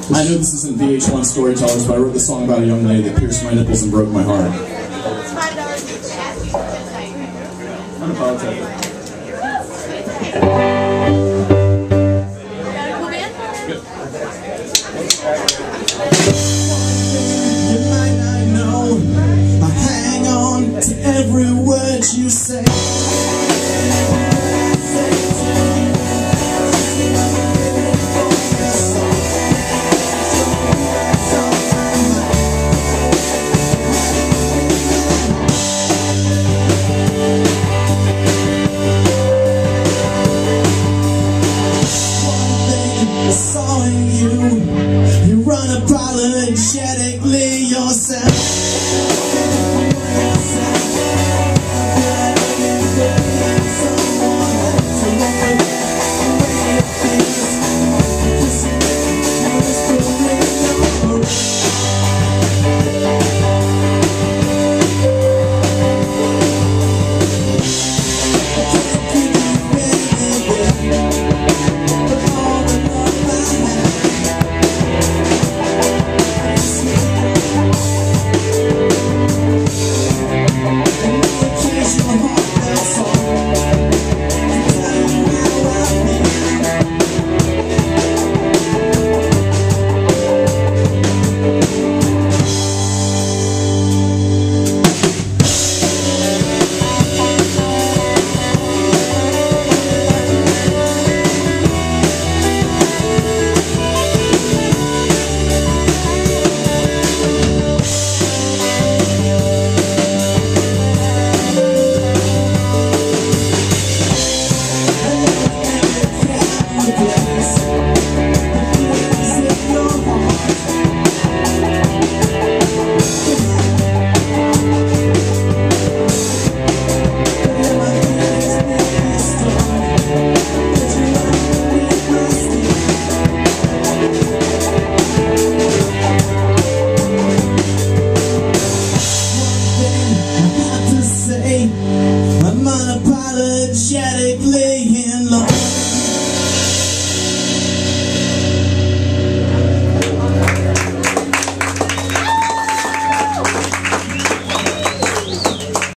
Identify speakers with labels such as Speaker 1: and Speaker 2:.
Speaker 1: I know this isn't VH1 Storytellers, but I wrote this song about a young lady that pierced my nipples and broke my heart. Unapologetic.
Speaker 2: You might not know, I hang on to every word you say. Saw in you, you're unapologetic.